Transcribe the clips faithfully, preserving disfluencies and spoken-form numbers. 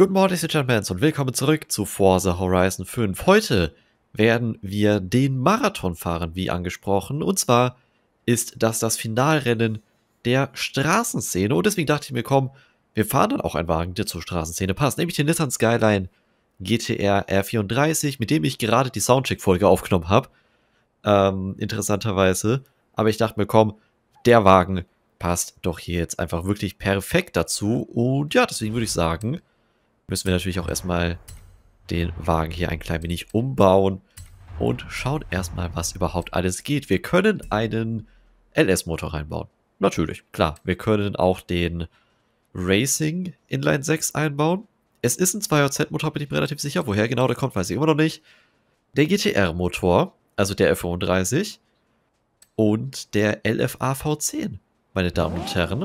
Good morning, Ladies and Gentlemen, und willkommen zurück zu Forza Horizon fünf. Heute werden wir den Marathon fahren, wie angesprochen. Und zwar ist das das Finalrennen der Straßenszene. Und deswegen dachte ich mir, komm, wir fahren dann auch einen Wagen, der zur Straßenszene passt. Nämlich den Nissan Skyline G T R R vierunddreißig, mit dem ich gerade die Soundcheck-Folge aufgenommen habe. Ähm, interessanterweise. Aber ich dachte mir, komm, der Wagen passt doch hier jetzt einfach wirklich perfekt dazu. Und ja, deswegen würde ich sagen, müssen wir natürlich auch erstmal den Wagen hier ein klein wenig umbauen und schauen erstmal, was überhaupt alles geht. Wir können einen L S-Motor reinbauen. Natürlich, klar. Wir können auch den Racing Inline sechs einbauen. Es ist ein zwei J Z-Motor, bin ich mir relativ sicher. Woher genau der kommt, weiß ich immer noch nicht. Der G T R-Motor, also der F fünfunddreißig und der L F A V zehn, meine Damen und Herren.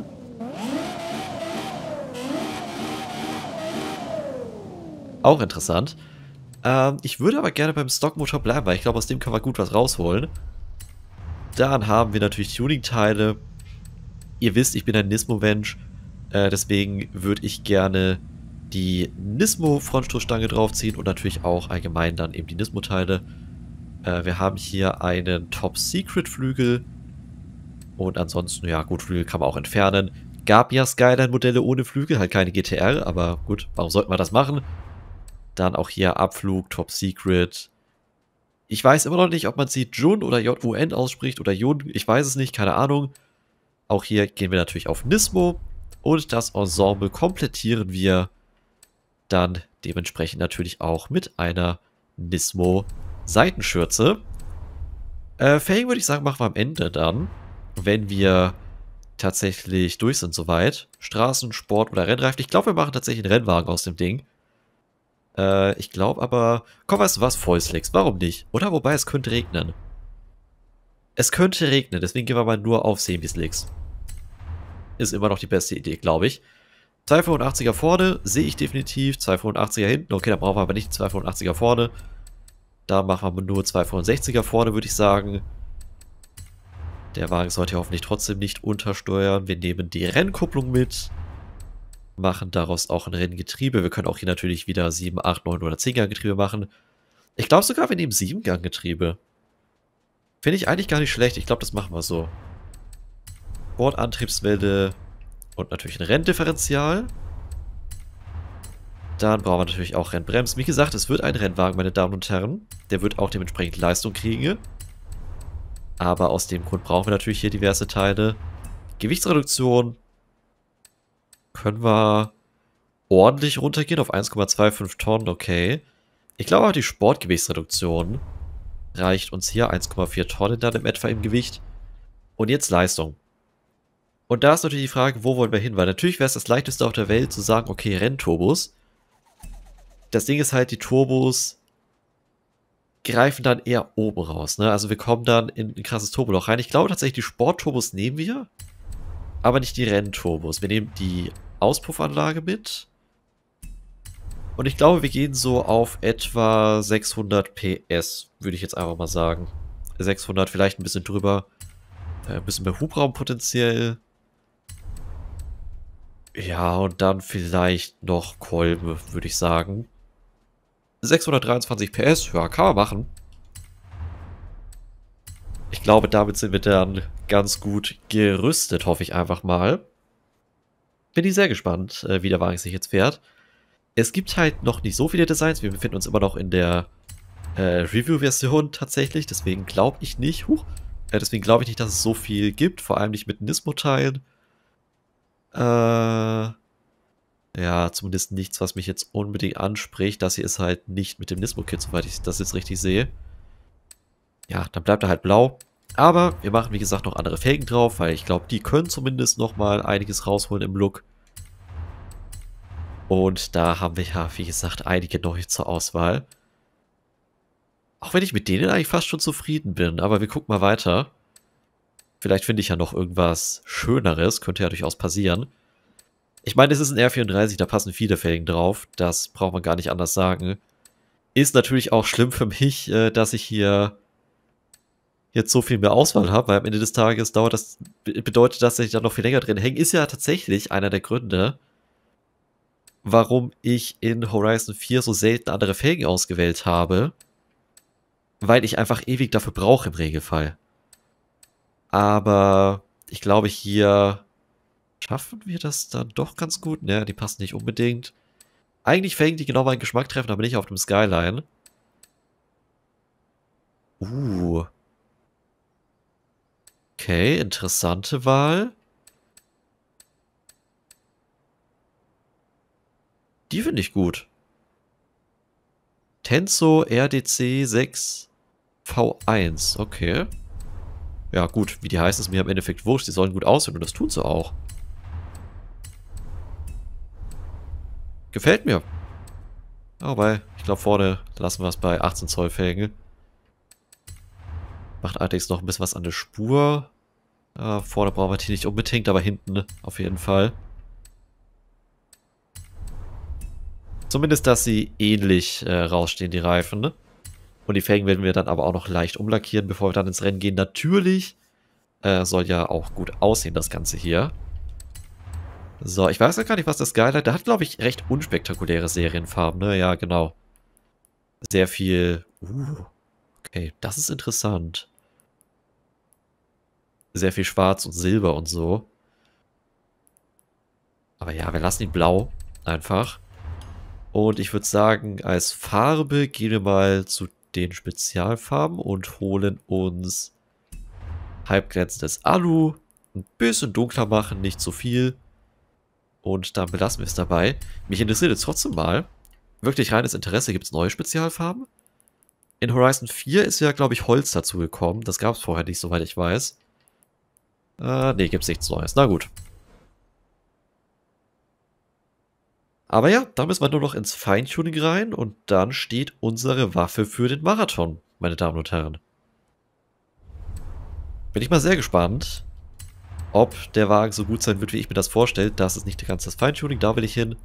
Auch interessant. Ähm, ich würde aber gerne beim Stockmotor bleiben, weil ich glaube, aus dem können wir gut was rausholen. Dann haben wir natürlich Tuning-Teile. Ihr wisst, ich bin ein Nismo-Mensch. Äh, deswegen würde ich gerne die Nismo-Frontstoßstange draufziehen und natürlich auch allgemein dann eben die Nismo-Teile. Äh, wir haben hier einen Top-Secret-Flügel. Und ansonsten, ja gut, Flügel kann man auch entfernen. Gab ja Skyline-Modelle ohne Flügel, halt keine G T R, aber gut, warum sollten wir das machen? Dann auch hier Abflug, Top Secret. Ich weiß immer noch nicht, ob man sie Jun oder J U N ausspricht oder Jun. Ich weiß es nicht, keine Ahnung. Auch hier gehen wir natürlich auf Nismo. Und das Ensemble komplettieren wir dann dementsprechend natürlich auch mit einer Nismo Seitenschürze. Äh, Felgen würde ich sagen, machen wir am Ende dann, wenn wir tatsächlich durch sind soweit. Straßen, Sport oder Rennreifen. Ich glaube, wir machen tatsächlich einen Rennwagen aus dem Ding. Äh, ich glaube aber... Komm, weißt du was? Vollslicks. Warum nicht? Oder wobei, es könnte regnen. Es könnte regnen, deswegen gehen wir mal nur auf Semi-Slicks. Ist immer noch die beste Idee, glaube ich. zweihundertfünfundachtziger vorne sehe ich definitiv. zweihundertfünfundachtziger hinten. Okay, dann brauchen wir aber nicht zweihundertfünfundachtziger vorne. Da machen wir nur zweihundertfünfundsechziger vorne, würde ich sagen. Der Wagen sollte hoffentlich trotzdem nicht untersteuern. Wir nehmen die Rennkupplung mit. Machen daraus auch ein Renngetriebe. Wir können auch hier natürlich wieder sieben, acht, neun oder zehn Gang Getriebe machen. Ich glaube sogar, wir nehmen sieben Gang Getriebe. Finde ich eigentlich gar nicht schlecht. Ich glaube, das machen wir so. Bordantriebswelle und natürlich ein Renndifferential. Dann brauchen wir natürlich auch Rennbremsen. Wie gesagt, es wird ein Rennwagen, meine Damen und Herren. Der wird auch dementsprechend Leistung kriegen. Aber aus dem Grund brauchen wir natürlich hier diverse Teile. Gewichtsreduktion können wir ordentlich runtergehen auf eins Komma fünfundzwanzig Tonnen, okay. Ich glaube, die Sportgewichtsreduktion reicht uns hier eins Komma vier Tonnen dann im etwa im Gewicht. Und jetzt Leistung. Und da ist natürlich die Frage, wo wollen wir hin? Weil natürlich wäre es das leichteste auf der Welt zu sagen, okay, Rennturbos. Das Ding ist halt, die Turbos greifen dann eher oben raus, ne? Also wir kommen dann in ein krasses Turboloch rein. Ich glaube tatsächlich, die Sportturbos nehmen wir, aber nicht die Rennturbos. Wir nehmen die Auspuffanlage mit. Und ich glaube, wir gehen so auf etwa sechshundert P S, würde ich jetzt einfach mal sagen. sechshundert, vielleicht ein bisschen drüber. Ein bisschen mehr Hubraum potenziell. Ja, und dann vielleicht noch Kolben, würde ich sagen. sechshundertdreiundzwanzig P S, ja, kann man machen. Ich glaube, damit sind wir dann ganz gut gerüstet, hoffe ich einfach mal. Bin ich sehr gespannt, wie der Wagen sich jetzt fährt. Es gibt halt noch nicht so viele Designs. Wir befinden uns immer noch in der äh, Review-Version tatsächlich. Deswegen glaube ich nicht, huch, äh, deswegen glaube ich nicht, dass es so viel gibt. Vor allem nicht mit Nismo-Teilen. Äh, ja, zumindest nichts, was mich jetzt unbedingt anspricht. Das hier ist halt nicht mit dem Nismo-Kit, soweit ich das jetzt richtig sehe. Ja, dann bleibt er halt blau. Aber wir machen, wie gesagt, noch andere Felgen drauf, weil ich glaube, die können zumindest nochmal einiges rausholen im Look. Und da haben wir ja, wie gesagt, einige neue zur Auswahl. Auch wenn ich mit denen eigentlich fast schon zufrieden bin. Aber wir gucken mal weiter. Vielleicht finde ich ja noch irgendwas Schöneres. Könnte ja durchaus passieren. Ich meine, es ist ein R vierunddreißig, da passen viele Felgen drauf. Das braucht man gar nicht anders sagen. Ist natürlich auch schlimm für mich, dass ich hier jetzt so viel mehr Auswahl habe, weil am Ende des Tages dauert das, bedeutet das, dass ich da noch viel länger drin hänge. Ist ja tatsächlich einer der Gründe, warum ich in Horizon vier so selten andere Felgen ausgewählt habe. Weil ich einfach ewig dafür brauche im Regelfall. Aber ich glaube, hier schaffen wir das dann doch ganz gut. Ne, die passen nicht unbedingt. Eigentlich Felgen, die genau meinen Geschmack treffen, aber nicht auf dem Skyline. Uh. Okay, interessante Wahl. Die finde ich gut. Tenso R D C sechs V eins. Okay. Ja gut, wie die heißen, ist mir im Endeffekt wurscht. Die sollen gut aussehen und das tun sie auch. Gefällt mir. Aber ich glaube, vorne lassen wir es bei achtzehn Zoll Felgen. Macht allerdings noch ein bisschen was an der Spur. Ja, vorne brauchen wir die nicht unbedingt, aber hinten auf jeden Fall. Zumindest, dass sie ähnlich äh, rausstehen, die Reifen. Ne? Und die Felgen werden wir dann aber auch noch leicht umlackieren, bevor wir dann ins Rennen gehen. Natürlich äh, soll ja auch gut aussehen, das Ganze hier. So, ich weiß ja gar nicht, was das Skyline... Der hat, glaube ich, recht unspektakuläre Serienfarben, ne? Ja, genau. Sehr viel... Uh, okay, das ist interessant. Sehr viel Schwarz und Silber und so. Aber ja, wir lassen ihn blau. Einfach. Und ich würde sagen, als Farbe gehen wir mal zu den Spezialfarben und holen uns halbglänzendes Alu. Ein bisschen dunkler machen, nicht zu viel. Und dann belassen wir es dabei. Mich interessiert jetzt trotzdem mal, wirklich reines Interesse, gibt es neue Spezialfarben? In Horizon vier ist ja, glaube ich, Holz dazu gekommen. Das gab es vorher nicht, soweit ich weiß. Äh, nee, gibt es nichts Neues. Na gut. Aber ja, da müssen wir nur noch ins Feintuning rein und dann steht unsere Waffe für den Marathon, meine Damen und Herren. Bin ich mal sehr gespannt, ob der Wagen so gut sein wird, wie ich mir das vorstelle. Das ist nicht ganz das Feintuning, da will ich hin.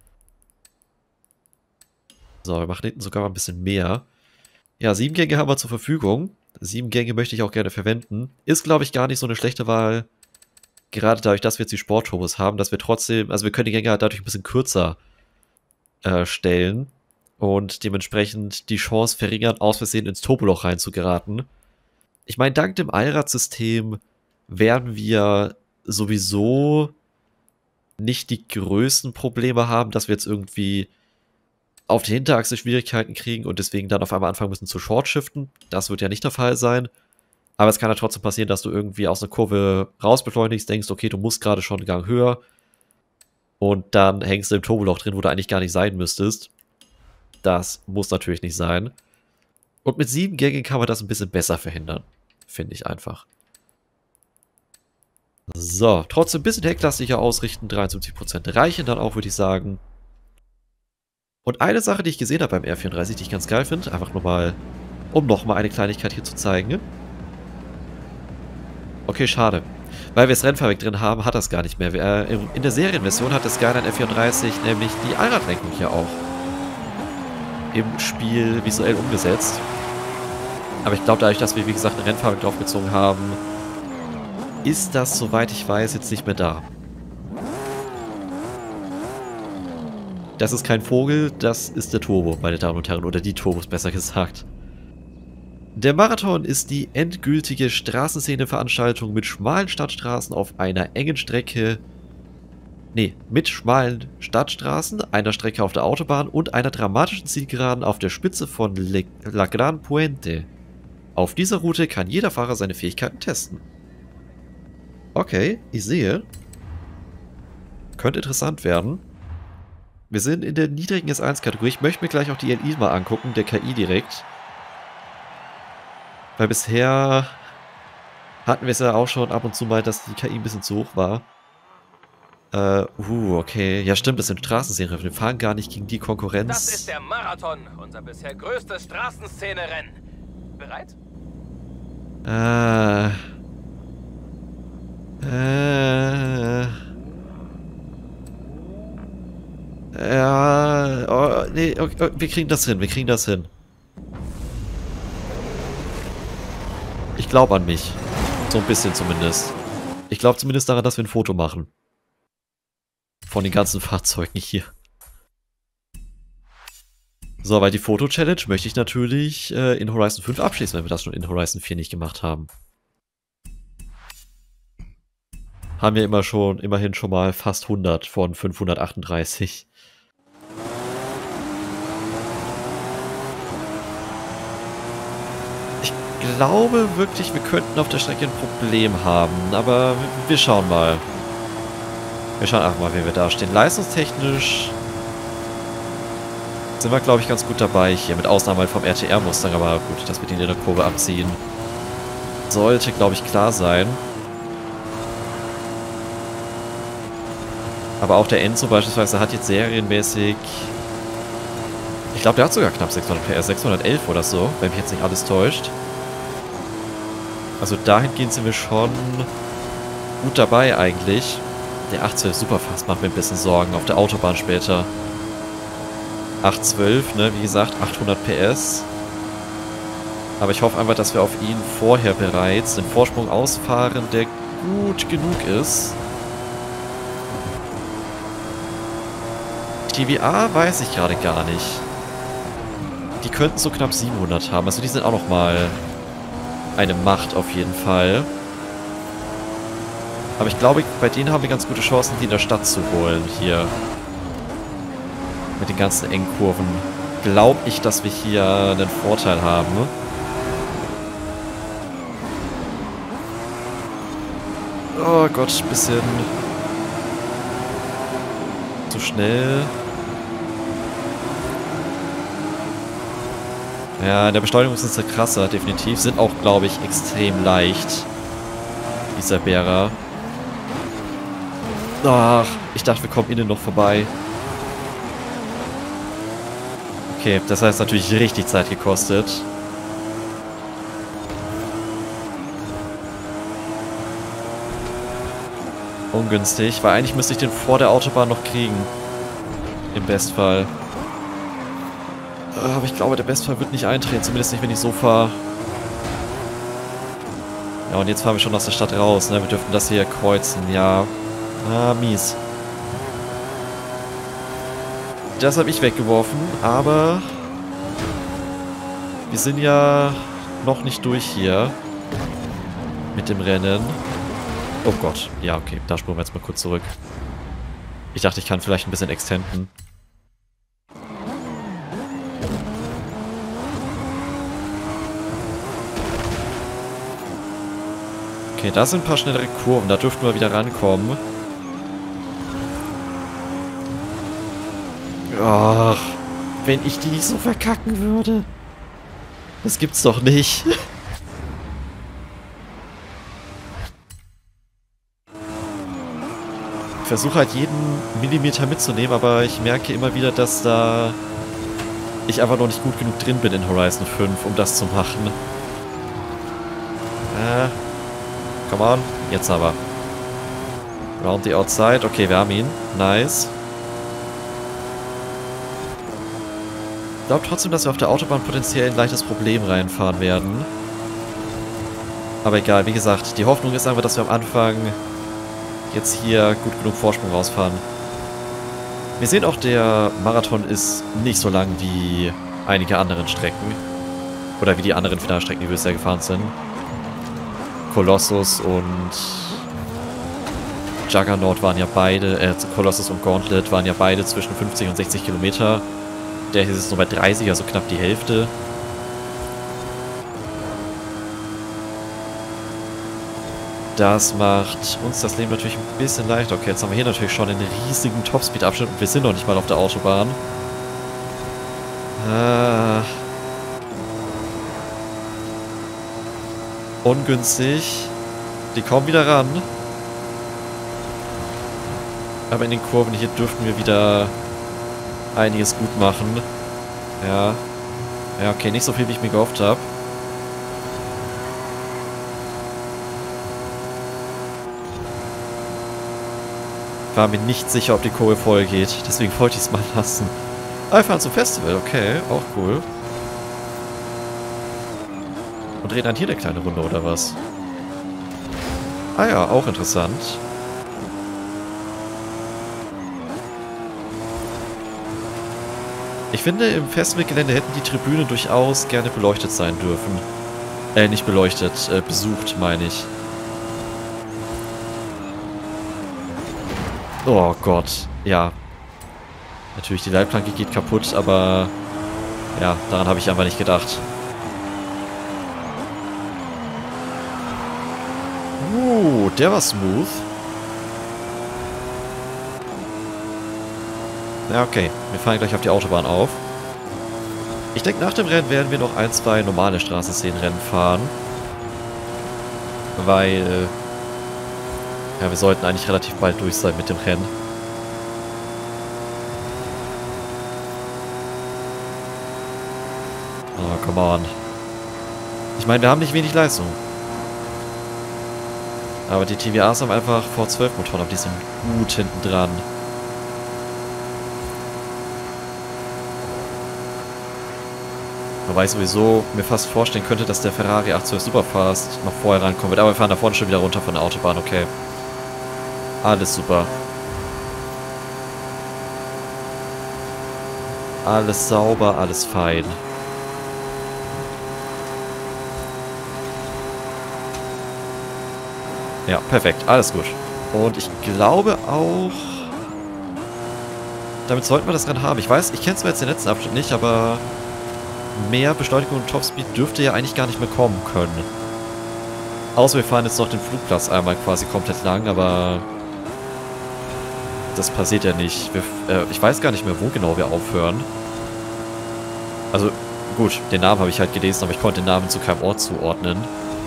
So, wir machen hinten sogar mal ein bisschen mehr. Ja, sieben Gänge haben wir zur Verfügung. Sieben Gänge möchte ich auch gerne verwenden. Ist, glaube ich, gar nicht so eine schlechte Wahl. Gerade dadurch, dass wir jetzt die Sportturbos haben, dass wir trotzdem, also wir können die Gänge halt dadurch ein bisschen kürzer äh, stellen und dementsprechend die Chance verringern, aus Versehen ins Turboloch reinzugeraten. Ich meine, dank dem Allradsystem werden wir sowieso nicht die größten Probleme haben, dass wir jetzt irgendwie auf die Hinterachse Schwierigkeiten kriegen und deswegen dann auf einmal anfangen müssen zu shortshiften. Das wird ja nicht der Fall sein. Aber es kann ja trotzdem passieren, dass du irgendwie aus einer Kurve rausbeschleunigst, denkst, okay, du musst gerade schon einen Gang höher und dann hängst du im Turboloch drin, wo du eigentlich gar nicht sein müsstest. Das muss natürlich nicht sein. Und mit sieben Gängen kann man das ein bisschen besser verhindern, finde ich einfach. So, trotzdem ein bisschen heckklassiger ausrichten, dreiundsiebzig Prozent reichen dann auch, würde ich sagen. Und eine Sache, die ich gesehen habe beim R vierunddreißig, die ich ganz geil finde, einfach nur mal, um nochmal eine Kleinigkeit hier zu zeigen. Okay, schade. Weil wir das Rennfahrwerk drin haben, hat das gar nicht mehr. Äh, in der Serienversion hat das Skyline R vierunddreißig nämlich die Allradlenkung hier auch im Spiel visuell umgesetzt. Aber ich glaube, dadurch, dass wir, wie gesagt, ein Rennfahrwerk draufgezogen haben, ist das, soweit ich weiß, jetzt nicht mehr da. Das ist kein Vogel, das ist der Turbo, meine Damen und Herren, oder die Turbos, besser gesagt. Der Marathon ist die endgültige Straßenszene-Veranstaltung mit schmalen Stadtstraßen auf einer engen Strecke, nee, mit schmalen Stadtstraßen, einer Strecke auf der Autobahn und einer dramatischen Zielgeraden auf der Spitze von Le La Gran Puente. Auf dieser Route kann jeder Fahrer seine Fähigkeiten testen. Okay, ich sehe. Könnte interessant werden. Wir sind in der niedrigen S eins Kategorie. Ich möchte mir gleich auch die L I mal angucken, der K I direkt. Weil bisher hatten wir es ja auch schon ab und zu mal, dass die K I ein bisschen zu hoch war. Äh, uh, okay. Ja stimmt, das sind Straßenserien. Wir fahren gar nicht gegen die Konkurrenz. Das ist der Marathon, unser bisher größtes Straßenszene-Rennen. Bereit? Äh. Äh. Ja. Oh, nee, okay, wir kriegen das hin, wir kriegen das hin. Ich glaube an mich. So ein bisschen zumindest. Ich glaube zumindest daran, dass wir ein Foto machen. Von den ganzen Fahrzeugen hier. So, weil die Foto-Challenge möchte ich natürlich äh, in Horizon fünf abschließen, wenn wir das schon in Horizon vier nicht gemacht haben. Haben wir immer schon, immerhin schon mal fast hundert von fünfhundertachtunddreißig. Ich glaube wirklich, wir könnten auf der Strecke ein Problem haben, aber wir schauen mal. Wir schauen einfach mal, wie wir da stehen. Leistungstechnisch sind wir, glaube ich, ganz gut dabei hier, mit Ausnahme vom R T R-Mustang, aber gut, dass wir den in der Kurve abziehen. Sollte, glaube ich, klar sein. Aber auch der Enzo beispielsweise hat jetzt serienmäßig... Ich glaube, der hat sogar knapp sechshundert P S, sechshundertelf oder so, wenn mich jetzt nicht alles täuscht. Also dahingehend sind wir schon gut dabei eigentlich. Der acht zwölf Superfast macht mir ein bisschen Sorgen auf der Autobahn später. acht zwölf, ne, wie gesagt, achthundert P S. Aber ich hoffe einfach, dass wir auf ihn vorher bereits den Vorsprung ausfahren, der gut genug ist. T V A weiß ich gerade gar nicht. Die könnten so knapp siebenhundert haben. Also die sind auch nochmal eine Macht auf jeden Fall. Aber ich glaube, bei denen haben wir ganz gute Chancen, die in der Stadt zu holen hier. Mit den ganzen Engkurven. Glaube ich, dass wir hier einen Vorteil haben. Oh Gott, bisschen zu schnell. Ja, in der Beschleunigung sind sie krasser, definitiv. Sind auch, glaube ich, extrem leicht. Dieser Bärer. Ach, ich dachte, wir kommen innen noch vorbei. Okay, das heißt natürlich richtig Zeit gekostet. Ungünstig, weil eigentlich müsste ich den vor der Autobahn noch kriegen. Im Bestfall. Aber ich glaube, der Bestfall wird nicht eintreten, zumindest nicht, wenn ich so fahre. Ja, und jetzt fahren wir schon aus der Stadt raus, ne? Wir dürfen das hier kreuzen, ja. Ah, mies. Das habe ich weggeworfen, aber wir sind ja noch nicht durch hier mit dem Rennen. Oh Gott, ja, okay, da springen wir jetzt mal kurz zurück. Ich dachte, ich kann vielleicht ein bisschen extenden. Okay, da sind ein paar schnellere Kurven, da dürften wir wieder rankommen. Ach, wenn ich die nicht so verkacken würde. Das gibt's doch nicht. Ich versuche halt jeden Millimeter mitzunehmen, aber ich merke immer wieder, dass da ich einfach noch nicht gut genug drin bin in Horizon fünf, um das zu machen. Äh, come on, jetzt aber. Round the outside, okay, wir haben ihn. Nice. Ich glaube trotzdem, dass wir auf der Autobahn potenziell ein leichtes Problem reinfahren werden. Aber egal, wie gesagt, die Hoffnung ist einfach, dass wir am Anfang jetzt hier gut genug Vorsprung rausfahren. Wir sehen auch, der Marathon ist nicht so lang wie einige anderen Strecken. Oder wie die anderen Finalstrecken, die wir bisher gefahren sind. Colossus und Juggernaut waren ja beide, äh, Colossus und Gauntlet waren ja beide zwischen fünfzig und sechzig Kilometer. Der hier ist nur bei dreißig, also knapp die Hälfte. Das macht uns das Leben natürlich ein bisschen leichter. Okay, jetzt haben wir hier natürlich schon einen riesigen Topspeed-Abschnitt und wir sind noch nicht mal auf der Autobahn. Ah. Ungünstig. Die kommen wieder ran. Aber in den Kurven hier dürften wir wieder einiges gut machen. Ja. Ja, okay, nicht so viel, wie ich mir gehofft habe. War mir nicht sicher, ob die Kurve voll geht. Deswegen wollte ich es mal lassen. Ah, wir fahren zum Festival. Okay, auch cool. Und drehen dann hier eine kleine Runde, oder was? Ah ja, auch interessant. Ich finde, im Festivalgelände hätten die Tribünen durchaus gerne beleuchtet sein dürfen. Äh, nicht beleuchtet, äh, besucht, meine ich. Oh Gott, ja. Natürlich, die Leitplanke geht kaputt, aber... Ja, daran habe ich einfach nicht gedacht. Uh, der war smooth. Ja, okay. Wir fahren gleich auf die Autobahn auf. Ich denke, nach dem Rennen werden wir noch ein, zwei normale Straßenszenenrennen fahren. Weil... Ja, wir sollten eigentlich relativ bald durch sein mit dem Rennen. Oh, come on. Ich meine, wir haben nicht wenig Leistung. Aber die T V As haben einfach V zwölf Motoren, auf die sind gut hinten dran. Wobei ich sowieso mir fast vorstellen könnte, dass der Ferrari acht zwölf Superfast noch vorher rankommen wird. Aber wir fahren da vorne schon wieder runter von der Autobahn, okay. Alles super. Alles sauber, alles fein. Ja, perfekt. Alles gut. Und ich glaube auch... Damit sollten wir das Rennen haben. Ich weiß, ich kenne zwar jetzt den letzten Abschnitt nicht, aber... Mehr Beschleunigung und Topspeed dürfte ja eigentlich gar nicht mehr kommen können. Außer wir fahren jetzt noch den Flugplatz einmal quasi komplett lang, aber... Das passiert ja nicht. Wir, äh, ich weiß gar nicht mehr, wo genau wir aufhören. Also, gut, den Namen habe ich halt gelesen, aber ich konnte den Namen zu keinem Ort zuordnen.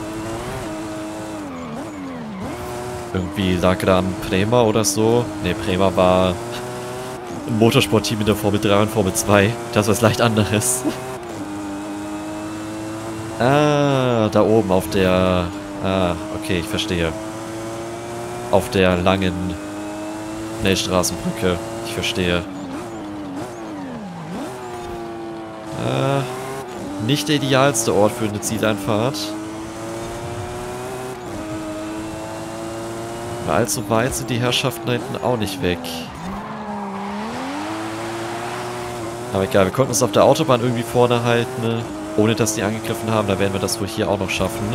Irgendwie lag da an Prema oder so. Ne, Prema war ein Motorsportteam in der Formel drei und Formel zwei. Das war was leicht anderes. Ah, da oben auf der... Ah, okay, ich verstehe. Auf der langen Schnellstraßenbrücke. Ich verstehe. Ah, nicht der idealste Ort für eine Zieleinfahrt. Allzu weit sind die Herrschaften da hinten auch nicht weg. Aber egal, wir konnten uns auf der Autobahn irgendwie vorne halten, ne? Ohne dass die angegriffen haben. Da werden wir das wohl hier auch noch schaffen.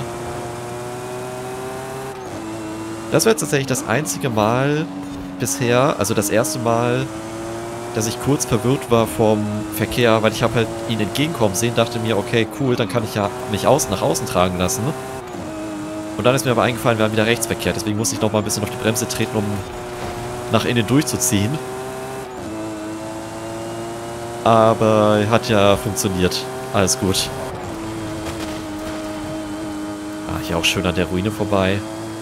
Das war jetzt tatsächlich das einzige Mal bisher, also das erste Mal, dass ich kurz verwirrt war vom Verkehr, weil ich habe halt ihn entgegenkommen sehen, dachte mir, okay, cool, dann kann ich ja mich außen nach außen tragen lassen. Und dann ist mir aber eingefallen, wir haben wieder Rechtsverkehr, deswegen musste ich noch mal ein bisschen auf die Bremse treten, um nach innen durchzuziehen. Aber hat ja funktioniert. Alles gut. Ah, hier auch schön an der Ruine vorbei.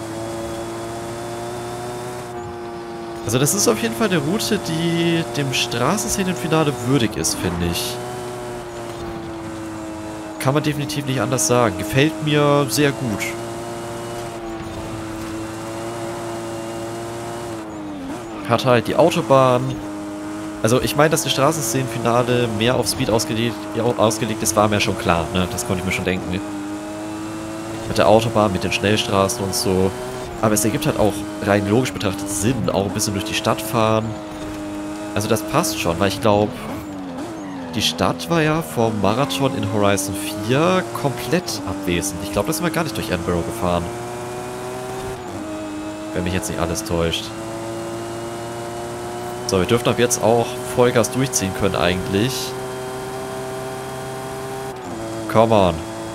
Also das ist auf jeden Fall eine Route, die dem Straßenszenenfinale würdig ist, finde ich. Kann man definitiv nicht anders sagen. Gefällt mir sehr gut. Hat halt die Autobahn. Also ich meine, dass das Straßenszenenfinale mehr auf Speed ausgelegt, ausgelegt ist, war mir schon klar. Ne? Das konnte ich mir schon denken. Mit der Autobahn, mit den Schnellstraßen und so. Aber es ergibt halt auch rein logisch betrachtet Sinn. Auch ein bisschen durch die Stadt fahren. Also das passt schon, weil ich glaube, die Stadt war ja vom Marathon in Horizon vier komplett abwesend. Ich glaube, da sind wir gar nicht durch Edinburgh gefahren. Wenn mich jetzt nicht alles täuscht. So, wir dürften ab jetzt auch Vollgas durchziehen können eigentlich. Come on.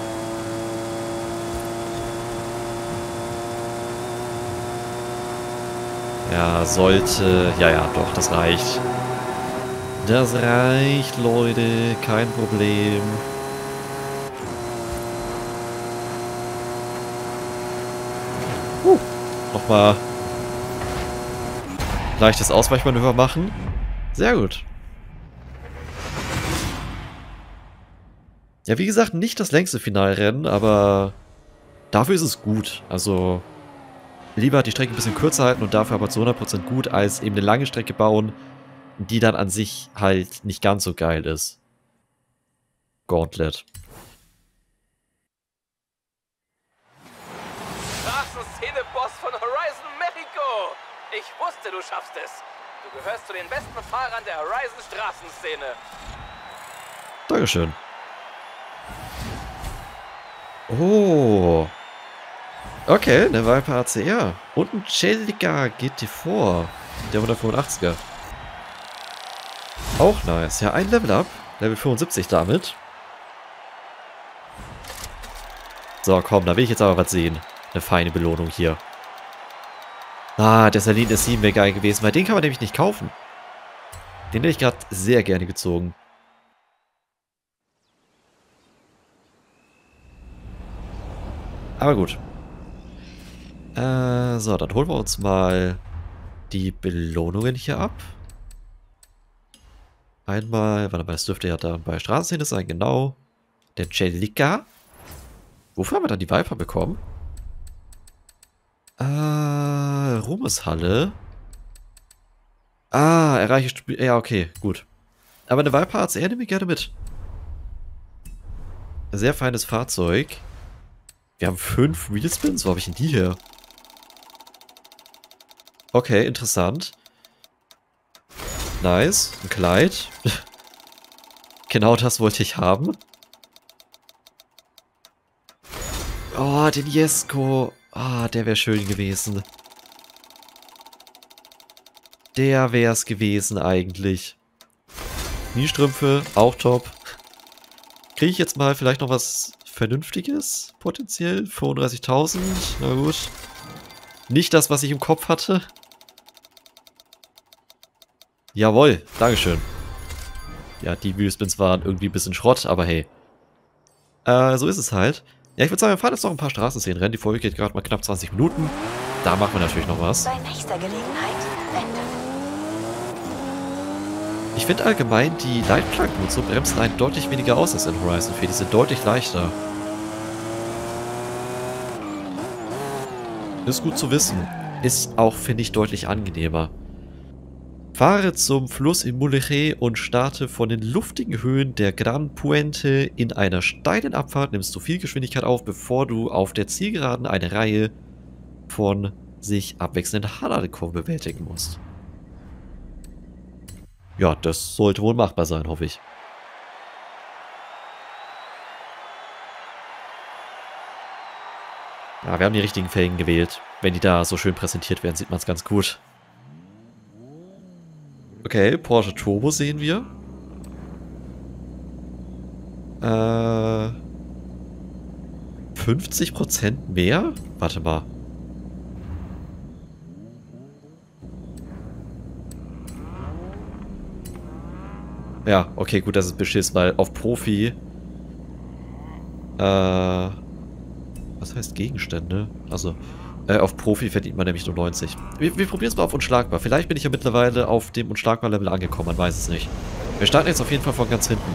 Ja, sollte... Ja, ja, doch, das reicht. Das reicht, Leute. Kein Problem. Uh, nochmal... leichtes Ausweichmanöver machen. Sehr gut. Ja, wie gesagt, nicht das längste Finalrennen, aber dafür ist es gut. Also, lieber die Strecke ein bisschen kürzer halten und dafür aber zu hundert Prozent gut, als eben eine lange Strecke bauen, die dann an sich halt nicht ganz so geil ist. Gauntlet. Straßenszene-Boss von Horizon Mexico! Ich wusste, du schaffst es. Du gehörst zu den besten Fahrern der Horizon-Straßenszene. Dankeschön. Oh. Okay, eine Viper A C R. Und ein Celica G T vier. Der hundertfünfundachtziger. Auch nice. Ja, ein Level up. Level fünfundsiebzig damit. So, komm, da will ich jetzt aber was sehen. Eine feine Belohnung hier. Ah, der Saline S sieben wäre geil gewesen, weil den kann man nämlich nicht kaufen. Den hätte ich gerade sehr gerne gezogen. Aber gut. Äh, so, dann holen wir uns mal die Belohnungen hier ab. Einmal, warte mal, das dürfte ja dann bei Straßenszene sein, genau. Der Celica. Wofür haben wir dann die Viper bekommen? Äh, Ruhmeshalle. Ah, erreiche Spiel. Ja, okay, gut. Aber eine Viper A C R nehme ich gerne mit. Sehr feines Fahrzeug. Wir haben fünf Wheelspins. Wo habe ich denn die her? Okay, interessant. Nice. Ein Kleid. Genau das wollte ich haben. Oh, den Jesko. Ah, der wäre schön gewesen. Der wäre es gewesen eigentlich. Kniestrümpfe, auch top. Kriege ich jetzt mal vielleicht noch was Vernünftiges? Potenziell? fünfunddreißigtausend? Na gut. Nicht das, was ich im Kopf hatte. Jawohl, Dankeschön. Ja, die Wheelspins waren irgendwie ein bisschen Schrott, aber hey. Äh, so ist es halt. Ja, ich würde sagen, wir fahren jetzt noch ein paar Straßenszenen rennen. Die Folge geht gerade mal knapp zwanzig Minuten. Da machen wir natürlich noch was. Bei nächster Gelegenheit Ende. Ich finde allgemein, die Leitplankennutzung bremst einen deutlich weniger aus als in Horizon vier. Die sind deutlich leichter. Ist gut zu wissen. Ist auch, finde ich, deutlich angenehmer. Fahre zum Fluss in Mulegé und starte von den luftigen Höhen der Gran Puente in einer steilen Abfahrt. Nimmst du viel Geschwindigkeit auf, bevor du auf der Zielgeraden eine Reihe von sich abwechselnden Hanadekurven bewältigen musst. Ja, das sollte wohl machbar sein, hoffe ich. Ja, wir haben die richtigen Felgen gewählt. Wenn die da so schön präsentiert werden, sieht man es ganz gut. Okay, Porsche Turbo sehen wir. Äh, fünfzig Prozent mehr? Warte mal. Ja, okay, gut, das ist beschiss, weil auf Profi... Äh... Was heißt Gegenstände? Also... Äh, auf Profi verdient man nämlich nur neunzig. Wir, wir probieren es mal auf Unschlagbar. Vielleicht bin ich ja mittlerweile auf dem Unschlagbar-Level angekommen, man weiß es nicht. Wir starten jetzt auf jeden Fall von ganz hinten.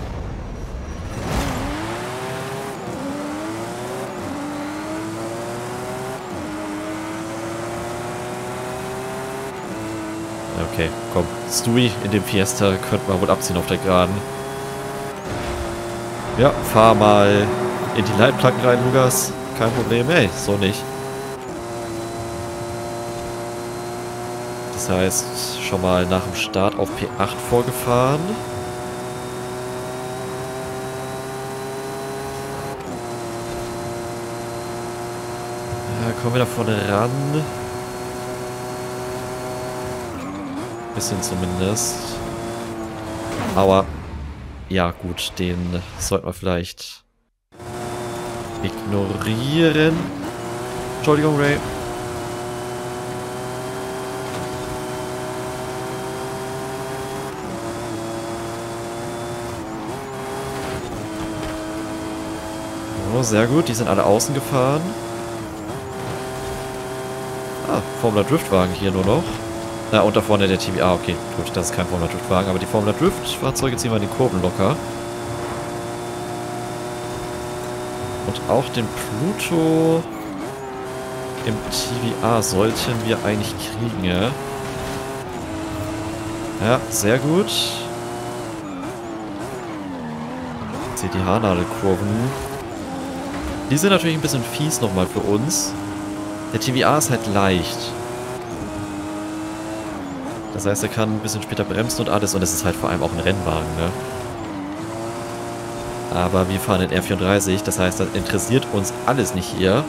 Okay, komm. Stewie in dem Fiesta könnte man wohl abziehen auf der Geraden. Ja, fahr mal in die Leitplanken rein, Lukas. Kein Problem. Hey, so nicht. Das heißt, schon mal nach dem Start auf P acht vorgefahren. Ja, kommen wir da vorne ran. Bisschen zumindest. Aber, ja gut, den sollten wir vielleicht ignorieren. Entschuldigung, Ray. Oh, sehr gut, die sind alle außen gefahren. Ah, Formula Driftwagen hier nur noch. Na, und da vorne der T V. Ah, okay, gut, das ist kein Formula Driftwagen, aber die Formula Drift-Fahrzeuge ziehen wir in die Kurven locker. Und auch den Pluto im T V A sollten wir eigentlich kriegen, ja? Ja, sehr gut. Jetzt hier die Haarnadelkurven. Die sind natürlich ein bisschen fies nochmal für uns. Der T V A ist halt leicht. Das heißt, er kann ein bisschen später bremsen und alles. Und es ist halt vor allem auch ein Rennwagen, ne? Aber wir fahren in R vierunddreißig, das heißt, das interessiert uns alles nicht hier.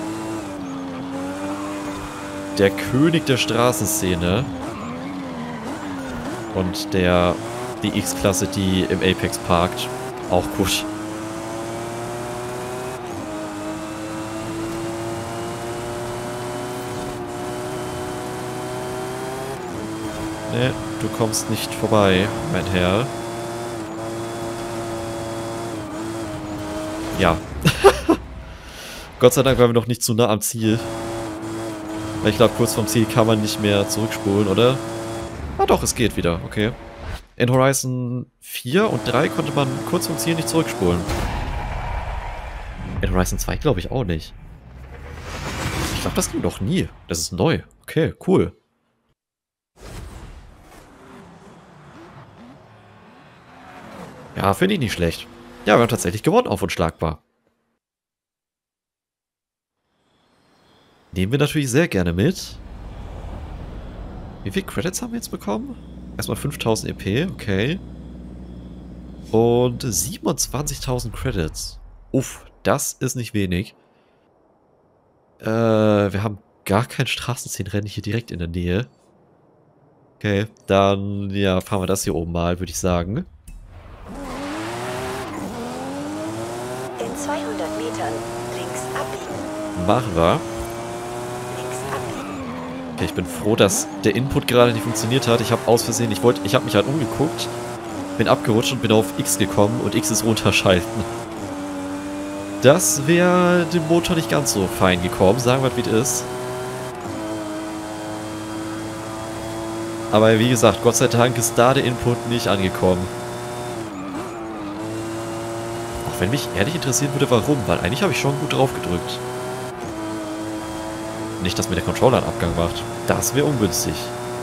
Der König der Straßenszene. Und der die X-Klasse, die im Apex parkt. Auch gut. Ne, du kommst nicht vorbei, mein Herr. Ja. Gott sei Dank waren wir noch nicht zu nah am Ziel. Weil ich glaube, kurz vorm Ziel kann man nicht mehr zurückspulen, oder? Ah doch, es geht wieder, okay. In Horizon vier und drei konnte man kurz vorm Ziel nicht zurückspulen. In Horizon zwei glaube ich auch nicht. Ich glaube, das ging doch nie. Das ist neu. Okay, cool. Ja, finde ich nicht schlecht. Ja, wir haben tatsächlich gewonnen auf unschlagbar. Nehmen wir natürlich sehr gerne mit. Wie viele Credits haben wir jetzt bekommen? Erstmal fünftausend E P, okay. Und siebenundzwanzigtausend Credits. Uff, das ist nicht wenig. Äh, wir haben gar kein Straßenszenenrennen hier direkt in der Nähe. Okay, dann ja, fahren wir das hier oben mal, würde ich sagen. In zweihundert Metern links abbiegen. Machen wir. Links abbiegen. Okay, ich bin froh, dass der Input gerade nicht funktioniert hat. Ich habe aus Versehen, ich wollte, ich habe mich halt umgeguckt, bin abgerutscht und bin auf X gekommen und X ist runterschalten. Das wäre dem Motor nicht ganz so fein gekommen, sagen wir, wie es ist. Aber wie gesagt, Gott sei Dank ist da der Input nicht angekommen. Auch wenn mich ehrlich interessieren würde, warum, weil eigentlich habe ich schon gut drauf gedrückt. Nicht, dass mir der Controller einen Abgang macht. Das wäre ungünstig.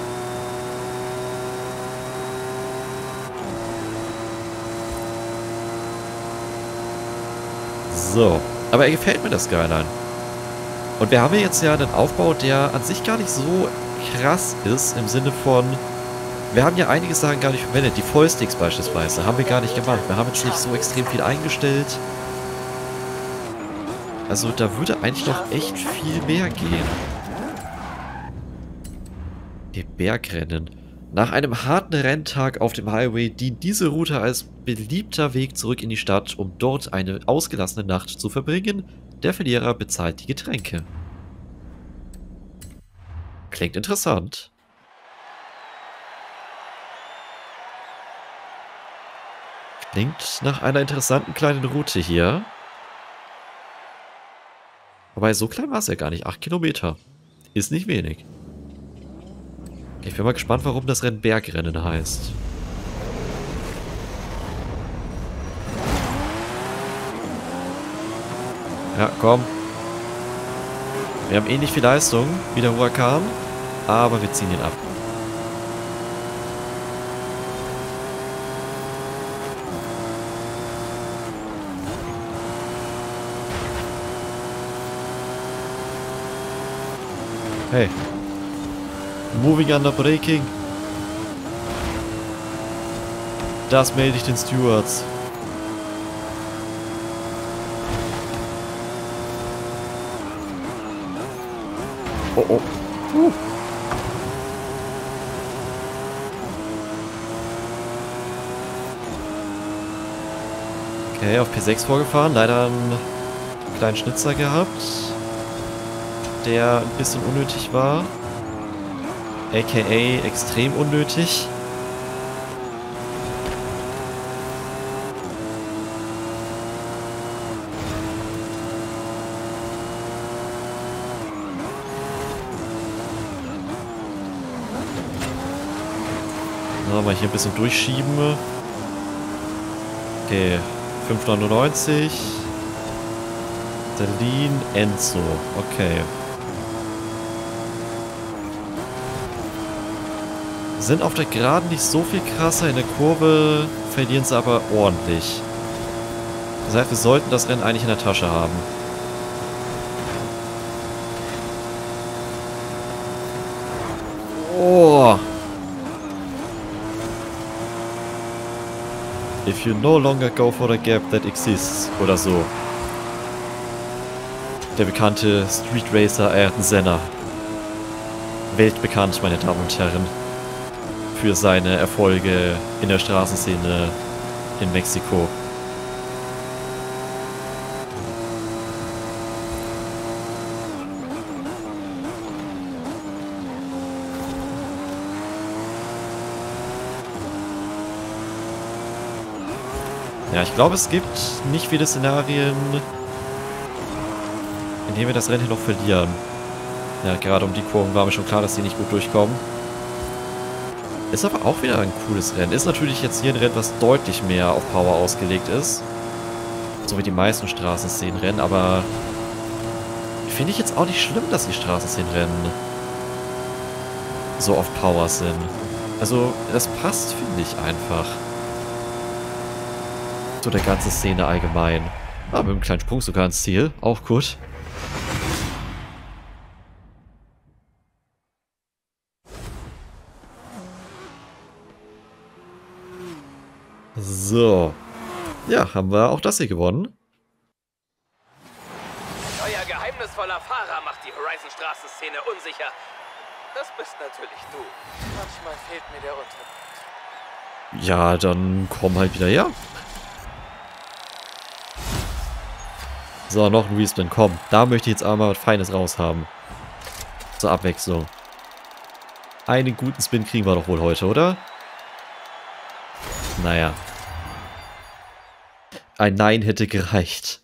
So. Aber er gefällt mir, das Skyline. Und wir haben hier jetzt ja einen Aufbau, der an sich gar nicht so krass ist, im Sinne von... Wir haben ja einige Sachen gar nicht verwendet. Die Foilsticks beispielsweise haben wir gar nicht gemacht. Wir haben jetzt nicht so extrem viel eingestellt. Also da würde eigentlich noch echt viel mehr gehen. Die Bergrennen. Nach einem harten Renntag auf dem Highway dient diese Route als beliebter Weg zurück in die Stadt, um dort eine ausgelassene Nacht zu verbringen. Der Verlierer bezahlt die Getränke. Klingt interessant. Klingt nach einer interessanten kleinen Route hier. Wobei, so klein war es ja gar nicht. acht Kilometer. Ist nicht wenig. Ich bin mal gespannt, warum das Rennen Bergrennen heißt. Ja, komm. Wir haben ähnlich viel Leistung wie der Huracan, aber wir ziehen ihn ab. Hey. Moving under braking. Das melde ich den Stewards. Oh oh. Uh. Okay, auf P sechs vorgefahren. Leider einen kleinen Schnitzer gehabt, der ein bisschen unnötig war. A K A extrem unnötig. So, mal hier ein bisschen durchschieben. Okay, fünf neunundneunzig. Delin, Enzo. Okay. Sind auf der Geraden nicht so viel krasser, in der Kurve verlieren sie aber ordentlich. Das heißt, wir sollten das Rennen eigentlich in der Tasche haben. Oh. If you no longer go for the gap that exists. Oder so. Der bekannte Street Racer Ayrton Senna. Weltbekannt, meine Damen und Herren. Für seine Erfolge in der Straßenszene in Mexiko. Ja, ich glaube, es gibt nicht viele Szenarien, in denen wir das Rennen hier noch verlieren. Ja, gerade um die Kurven war mir schon klar, dass die nicht gut durchkommen. Ist aber auch wieder ein cooles Rennen. Ist natürlich jetzt hier ein Rennen, was deutlich mehr auf Power ausgelegt ist. So wie die meisten Straßenszenenrennen, aber finde ich jetzt auch nicht schlimm, dass die Straßenszenenrennen so auf Power sind. Also, das passt, finde ich einfach. So der ganze Szene allgemein. Ah, mit einem kleinen Sprung sogar ins Ziel. Auch gut. So. Ja, haben wir auch das hier gewonnen. Euer geheimnisvoller Fahrer macht die Horizon-Straßenszene unsicher. Das bist natürlich du. Manchmal fehlt mir der Untergrund. Ja, dann komm halt wieder her. So, noch ein Respin, komm. Da möchte ich jetzt aber mal was Feines raushaben. Zur Abwechslung. Einen guten Spin kriegen wir doch wohl heute, oder? Naja. Ein Nein hätte gereicht.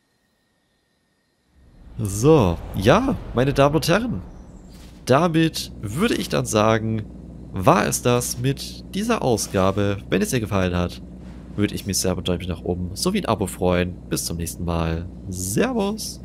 So, ja, meine Damen und Herren. Damit würde ich dann sagen, war es das mit dieser Ausgabe. Wenn es dir gefallen hat, würde ich mich sehr über ein Däumchen nach oben sowie ein Abo freuen. Bis zum nächsten Mal. Servus.